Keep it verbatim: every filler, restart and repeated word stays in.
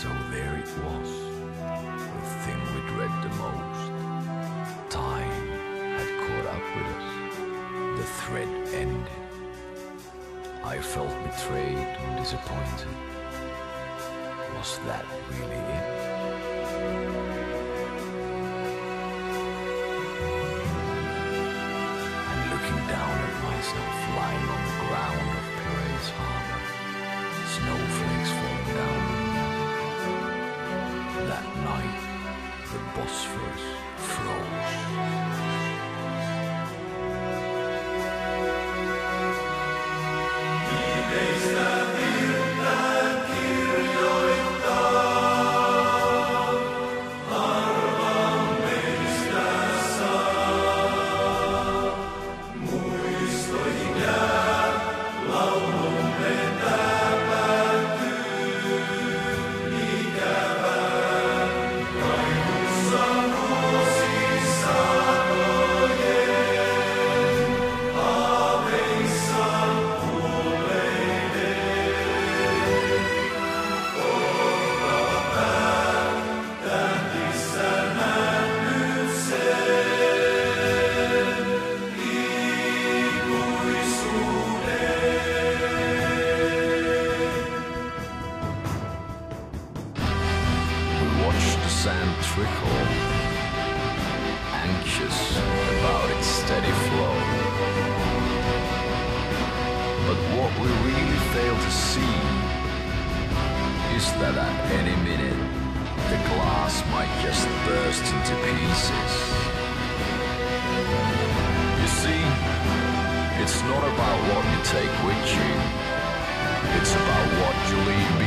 So there it was, the thing we dread the most. Time had caught up with us, the thread ended. I felt betrayed and disappointed. Was that really it? And looking down at myself lying on the ground of Piraeus Harbor, snowflakes falling down on me. That night, the Bosphorus froze. Sand trickle, anxious about its steady flow. But what we really fail to see is that at any minute the glass might just burst into pieces. You see, it's not about what you take with you, it's about what you leave behind.